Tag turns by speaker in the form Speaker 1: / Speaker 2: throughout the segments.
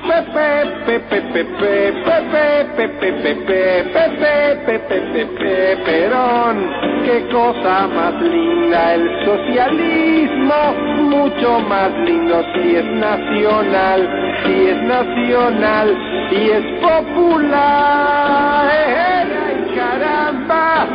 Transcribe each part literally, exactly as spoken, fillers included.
Speaker 1: Perón, qué cosa más linda el socialismo, mucho más lindo si es nacional, si es nacional y es popular. ¡Ay, caramba!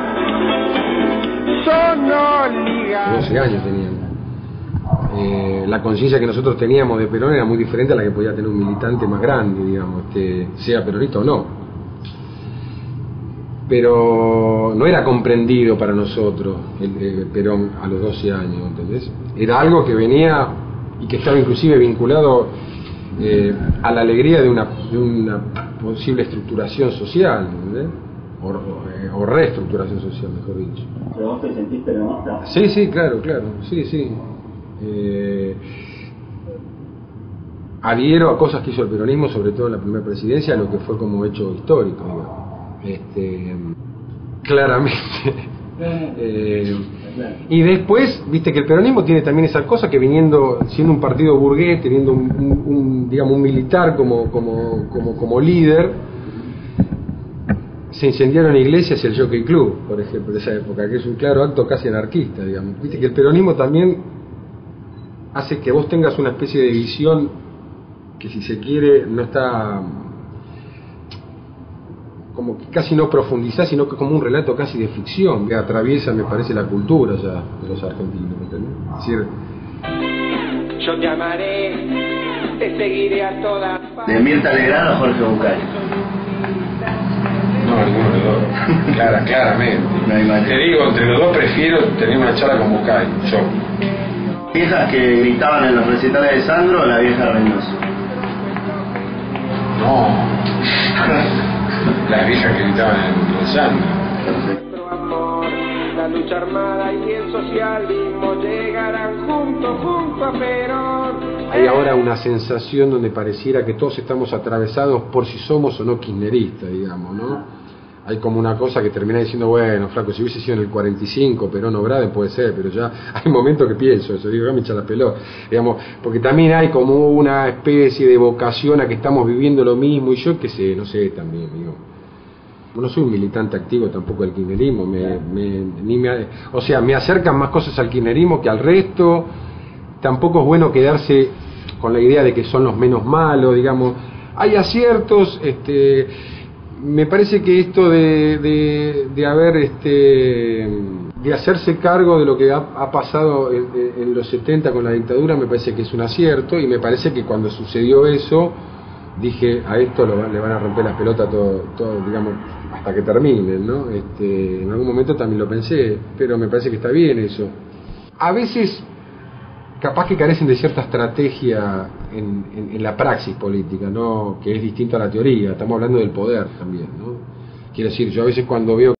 Speaker 1: Son oligarcas.
Speaker 2: doce años tenían. Eh, la conciencia que nosotros teníamos de Perón era muy diferente a la que podía tener un militante más grande, digamos, este, sea peronista o no. Pero no era comprendido para nosotros el, el Perón a los doce años, ¿entendés? Era algo que venía y que estaba inclusive vinculado eh, a la alegría de una, de una posible estructuración social, ¿entendés? O, o, o reestructuración social, mejor dicho.
Speaker 3: ¿Pero vos te sentís peronista?
Speaker 2: Sí, sí, claro, claro, sí, sí. Eh, adhiero a cosas que hizo el peronismo, sobre todo en la primera presidencia, a lo que fue como hecho histórico, digamos. Este, claramente. eh, y después, viste que el peronismo tiene también esa cosa que viniendo, siendo un partido burgués, teniendo un, un, un digamos un militar como, como, como, como líder, se incendiaron iglesias y el Jockey Club, por ejemplo, de esa época, que es un claro acto casi anarquista, digamos. Viste que el peronismo también hace que vos tengas una especie de visión que, si se quiere, no está, como que casi no profundizás, sino que como un relato casi de ficción que atraviesa, me parece, la cultura ya de los argentinos, ¿entendés? Es decir,
Speaker 1: yo te amaré, te seguiré a todas partes.
Speaker 3: ¿De Mirta Legrand o Jorge Bucay?
Speaker 2: no, ninguno de los dos, Clara, claramente.
Speaker 3: No hay más.
Speaker 2: Te digo, entre los dos prefiero tener una charla con Bucay, yo.
Speaker 3: ¿Viejas que gritaban en los recitales de Sandro o la vieja Reynoso?
Speaker 2: No, las viejas que gritaban en el Sandro.
Speaker 1: Nuestro amor, la lucha armada y el socialismo llegarán junto, junto a Perón.
Speaker 2: Hay ahora una sensación donde pareciera que todos estamos atravesados por si somos o no kirchneristas, digamos, ¿no? Hay como una cosa que termina diciendo, bueno, flaco, si hubiese sido en el cuarenta y cinco, Perón o Brade, puede ser, pero ya hay momentos que pienso eso, digo, me echa la pelota, digamos, porque también hay como una especie de vocación a que estamos viviendo lo mismo, y yo qué sé, no sé, también, digo, no soy un militante activo tampoco del kirchnerismo, me, me, ni me, o sea, me acercan más cosas al kirchnerismo que al resto. Tampoco es bueno quedarse con la idea de que son los menos malos, digamos, hay aciertos, este, me parece que esto de, de, de haber, este, de hacerse cargo de lo que ha, ha pasado en, en los setenta con la dictadura, me parece que es un acierto, y me parece que cuando sucedió eso, dije, a esto lo, le van a romper las pelotas todo, todo, digamos, hasta que terminen, ¿no? Este, en algún momento también lo pensé, pero me parece que está bien eso. A veces capaz que carecen de cierta estrategia en, en, en la praxis política, ¿no? Que es distinto a la teoría, estamos hablando del poder también, ¿no? Quiero decir, yo a veces cuando veo